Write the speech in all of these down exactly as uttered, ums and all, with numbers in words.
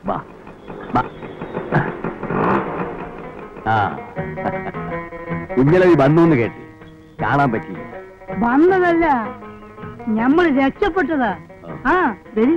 വാ വാ. ആ കുഞ്ഞലവി വന്നു എന്ന് കേട്ട് കാണാൻ പറ്റില്ല. വന്നതല്ല, നമ്മൾ രക്ഷപ്പെട്ടതാ. ആ വരി.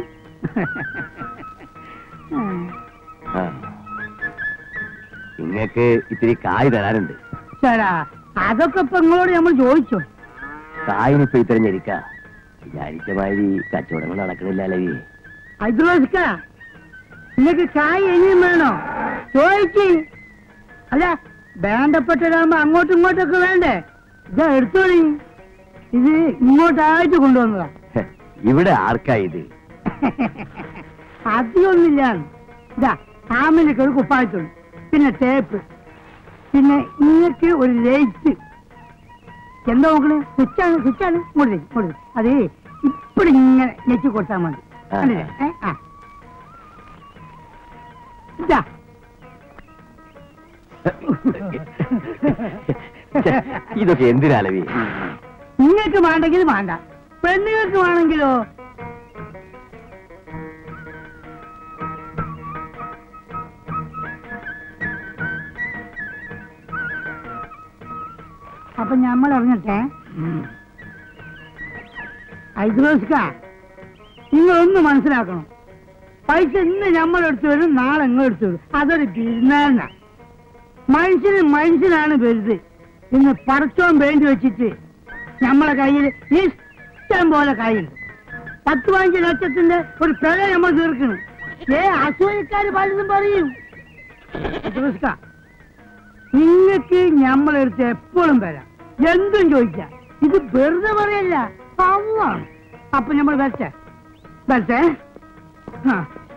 നിങ്ങൾക്ക് ഇത്തിരി കായ് തരാനുണ്ട്. ചേടാ, അതൊക്കെ ഇപ്പൊ നിങ്ങളോട് നമ്മൾ ചോദിച്ചോ? കായിനിപ്പോ ഇത്തരഞ്ഞിരിക്ക വിചാരിച്ച മാതിരി കച്ചവടങ്ങൾ നടക്കണില്ല അലവി. ഐദ്രോസ്ക, നിങ്ങക്ക് കായ് ഇനിയും വേണോ? ചോദിച്ച്. അല്ല, വേണ്ടപ്പെട്ടതാകുമ്പോ അങ്ങോട്ടും ഇങ്ങോട്ടൊക്കെ വേണ്ടേ? ഇതാ എടുത്തോളി. ഇത് ഇങ്ങോട്ടായിട്ട് കൊണ്ടുവന്നതാ. ഇവിടെ ആർക്കാ ഇത്? അധികമൊന്നുമില്ല. ഇതാ ഫാമിലിക്ക് ഒരു കുപ്പായത്തുള്ളൂ, പിന്നെ ടേപ്പ്, പിന്നെ ഇങ്ങക്ക് ഒരു ലൈറ്റ്. എന്താ നോക്കണേ? സ്വിച്ചാണ്, സ്വിച്ചാണ്. ഇങ്ങോട്ട് ഇങ്ങോട്ട് അത് ഇപ്പഴും ഇങ്ങനെ നെച്ച് കൊടുത്താൽ മതി. ആ ഇതാ ഇതൊക്കെ എന്തിനാലവി? നിങ്ങൾക്ക് വേണ്ടെങ്കിൽ വേണ്ട, പെണ്ണുങ്ങൾക്ക് വേണമെങ്കിലോ? അപ്പൊ ഞമ്മൾ ഇറങ്ങട്ടെ. ഐദ്രോസ്ക, നിങ്ങളൊന്ന് മനസ്സിലാക്കണം. പൈസ ഇന്ന് ഞമ്മളെടുത്ത് വരും, നാളെ നിങ്ങൾ എടുത്തു വരും. അതൊരു ബിസിനസ്സാ. മനുഷ്യന് മനുഷ്യനാണ് വലുത്. ഇന്ന് പറിച്ചോൻ വേണ്ടി വെച്ചിട്ട് നമ്മളെ കയ്യിൽ ഇഷ്ടം പോലെ കയ്യുണ്ട്. പത്ത് പതിനഞ്ച് ലക്ഷത്തിന്റെ ഒരു പിഴ നമ്മൾ തീർക്കണം. ഏ അസൂയക്കാര് പലതും പറയും. നിങ്ങൾക്ക് ഞമ്മളെടുത്ത് എപ്പോഴും വരാം, എന്തും ചോദിക്കാം. ഇത് വെറുതെ പറയല്ല, പാവമാണ്. അപ്പൊ നമ്മൾ വരട്ടെ വരട്ടെ. ആ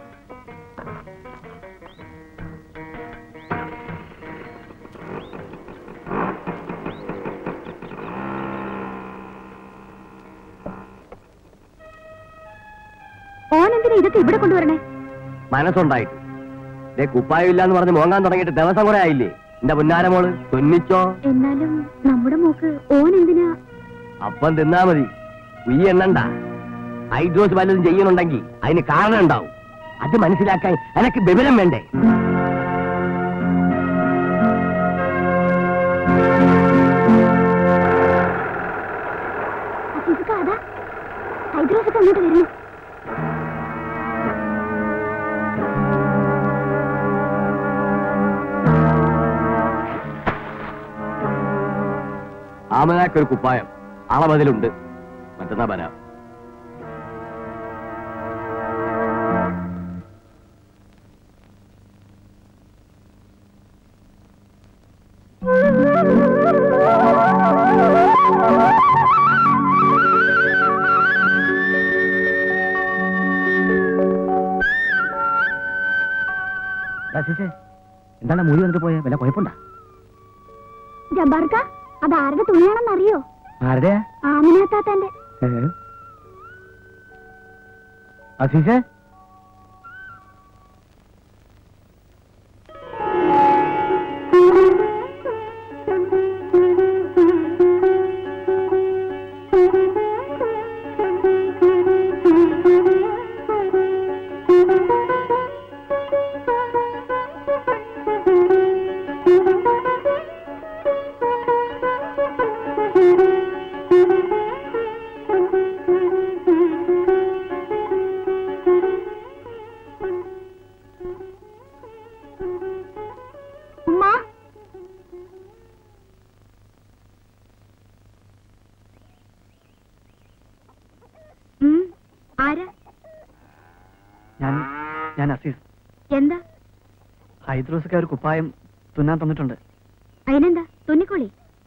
ഓനെന്തിനാ ഇതൊക്കെ ഇവിടെ കൊണ്ടുവരണേ? മനസ്സുണ്ടായിട്ട്. ഇതേ കുപ്പായില്ലാന്ന് പറഞ്ഞ് മോങ്ങാൻ തുടങ്ങിയിട്ട് ദിവസം കുറെ ആയില്ലേ? എന്റെ പുന്നാരമോള് തുന്നിച്ചോ. എന്നാലും നമ്മുടെ മോക്ക് ഓനെന്തിനാ? അപ്പം തിന്നാ മതി, ഉയ്യ എണ്ണണ്ട. ഹൈഡ്രോസ് വല്ലതും ചെയ്യുന്നുണ്ടെങ്കിൽ അതിന് കാരണം ഉണ്ടാവും. അത് മനസ്സിലാക്കാൻ എനക്ക് വിവരം വേണ്ടേ? ഹൈദ്രോസ് അങ്ങോട്ട് വരുന്നു. ആമനാക്കൊരു കുപ്പായം അളവതിലുണ്ട്, മറ്റന്നാ വരാം. എന്താണ് മൂലി വന്നിട്ട് പോയ വല്ല കുഴപ്പമുണ്ടാ? ജബ്ബാർക്ക, അത് ആരുടെ തുണിയാണെന്നറിയോ? ആരുടെയാ? ആമിനാത്താത്തന്റെ. അസീസേ, ഞാൻ അസീസ്. എന്താ? ഹൈദ്രോസ്ക്ക് ഒരു കുപ്പായം തുന്നാൻ തന്നിട്ടുണ്ട്. അതിനെന്താ? തുന്നിക്കോളി.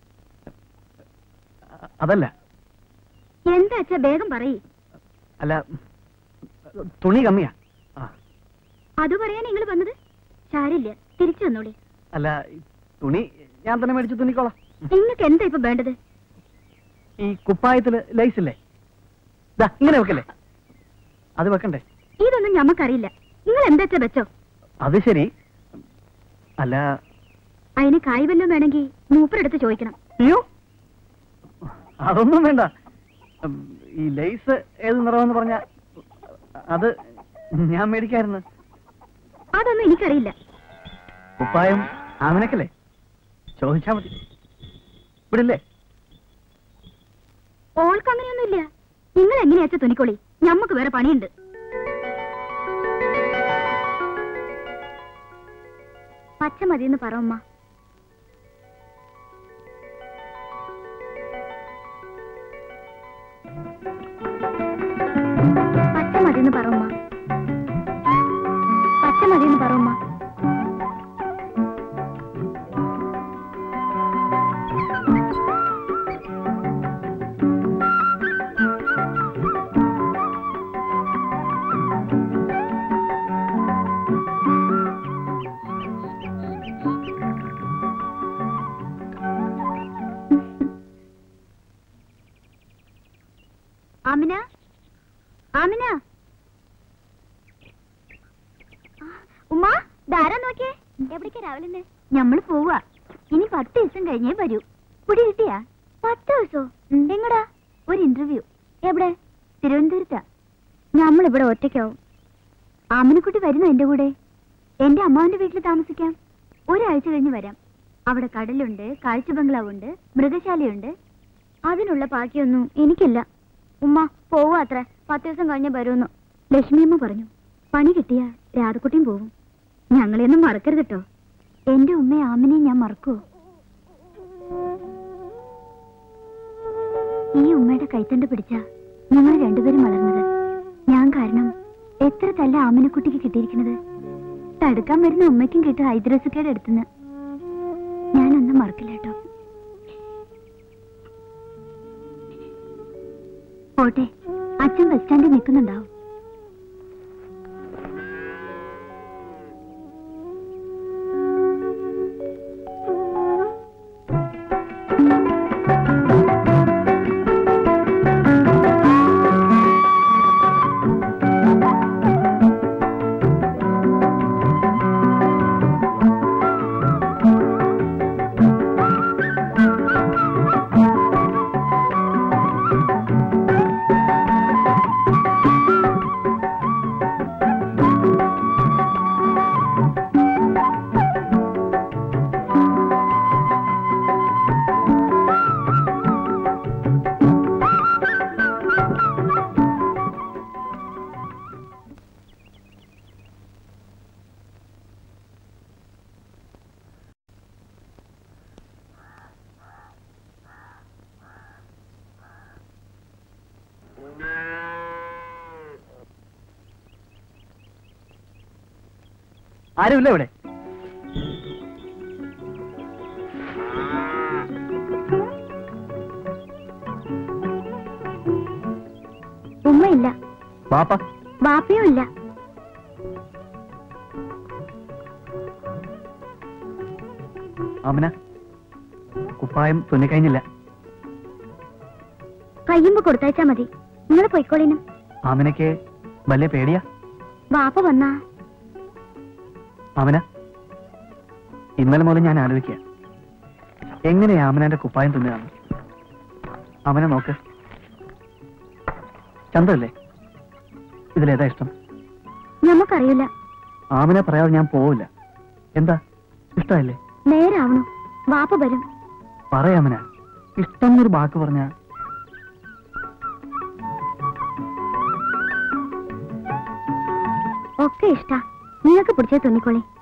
അതല്ല. എന്താ അച്ഛാ, വേഗം പറയ്. അല്ല, തുണി കമ്മിയാ. അത് പറയാൻ നിങ്ങൾ വന്നത്? സാരില്ല, തിരിച്ചു വന്നോളി. അല്ല, തുണി ഞാൻ തന്നെ മേടിച്ചു തുന്നിക്കോളാം. നിങ്ങൾക്ക് എന്താ ഇപ്പൊ വേണ്ടത്? ഈ കുപ്പായത്തില് ലൈസ് ഇല്ലേ? ഇങ്ങനെ വെക്കല്ലേ? അത് വെക്കണ്ടേ? ഇതൊന്നും ഞമ്മക്കറിയില്ല. നിങ്ങൾ എന്താ വെച്ചോ. അത് ശരി. അല്ല, അതിന് കായ് വല്ലതും വേണമെങ്കിൽ മൂപ്പരെടുത്ത് ചോദിക്കണം. അയ്യോ, അതൊന്നും വേണ്ട. ഈ ലൈസ് ഏത് നിറമെന്ന് പറഞ്ഞ അത് ഞാൻ മേടിക്കായിരുന്നു. അതൊന്നും എനിക്കറിയില്ല. കുപ്പായം ആമിനക്കല്ലേ? ചോദിച്ചാ മതി. ഇവിടില്ലേ? ഓൾക്ക് അങ്ങനെയൊന്നുമില്ല. നിങ്ങൾ എങ്ങനെയാച്ച തുണിക്കോളി, ഞമ്മക്ക് വേറെ പണിയുണ്ട്. പച്ച മതിയെന്ന് പറ ഉമ്മ. പച്ച മതിയെന്ന് പറ ഉമ്മ. പച്ച മതിയെന്ന് പറ ഉമ്മ. ആമിന, ആമിന. ഉമ്മ, ധാരാ നോക്കിയേ. എവിടേക്കാ രാവിലെ? ഞമ്മള് പോവാ. ഇനി പത്ത് ദിവസം കഴിഞ്ഞേ വരൂ. കുടി കിട്ടിയാ? പത്ത് ദിവസോ? എങ്ങടാ? ഒരു ഇന്റർവ്യൂ. എവിടെ? തിരുവനന്തപുരത്താ. നമ്മളിവിടെ ഒറ്റയ്ക്കാവും. ആമിനക്കുട്ടി വരുന്നു എന്റെ കൂടെ. എന്റെ അമ്മാവിന്റെ വീട്ടിൽ താമസിക്കാം. ഒരാഴ്ച കഴിഞ്ഞ് വരാം. അവിടെ കടലുണ്ട്, കാഴ്ച ബംഗ്ലാവുണ്ട്, മൃഗശാലയുണ്ട്. അതിനുള്ള ബാക്കിയൊന്നും എനിക്കില്ല. ഉമ്മ പോവാ അത്ര. പത്ത് ദിവസം കഴിഞ്ഞ് വരുമെന്ന് ലക്ഷ്മിയമ്മ പറഞ്ഞു. പണി കിട്ടിയ രാധക്കുട്ടിയും പോവും. ഞങ്ങളെയൊന്നും മറക്കരുത് കേട്ടോ. എന്റെ ഉമ്മയെ ആമിനെയും ഞാൻ മറക്കുവോ? ഈ ഉമ്മയുടെ കൈത്തണ്ട് പിടിച്ച ഞങ്ങൾ രണ്ടുപേരും വളർന്നത്. ഞാൻ കാരണം എത്ര തല്ല ആമിനക്കുട്ടിക്ക് കിട്ടിയിരിക്കുന്നത്. തടുക്കാൻ വരുന്ന ഉമ്മയ്ക്കും കിട്ടും ഹൈദ്രോസുക്കയുടെ അടുത്തുനിന്ന്. ഞാനൊന്നും മറക്കില്ല കേട്ടോ. പോട്ടെ, അച്ഛൻ ബസ് സ്റ്റാൻഡിൽ നിൽക്കുന്നുണ്ടാവും. ആരുമില്ല ഇവിടെ? ഉമ്മയില്ല. ബാപ്പ? ബാപ്പയും ഇല്ല. ആമിന, കുപ്പായം തുന്നിക്കഴിഞ്ഞില്ല. കയ്യുമ്പോ കൊടുത്തയച്ചാ മതി. നിങ്ങൾ പൊയ്ക്കോളിനും. ആമിനക്ക് വലിയ പേടിയാ? ബാപ്പ വന്നാ? ആമിന, ഇന്നലെ മുതൽ ഞാൻ ആലോചിക്കുക, എങ്ങനെയാ ആമിനന്റെ കുപ്പായം തുന്നുകയാണ്. ആമിന നോക്ക്, ചന്തല്ലേ? ഇതിലേതാ ഇഷ്ടം? നമുക്കറിയില്ല. ആമിന പറയാതെ ഞാൻ പോവില്ല. എന്താ, ഇഷ്ടമല്ലേ? നേരാവണു. ബാപ്പ വരും. പറയാമന, ഇഷ്ടം എന്നൊരു വാക്ക് പറഞ്ഞ. ഒക്കെ ഇഷ്ടാ. നിങ്ങൾക്ക് പിടിച്ചേ തുന്നിക്കോളി.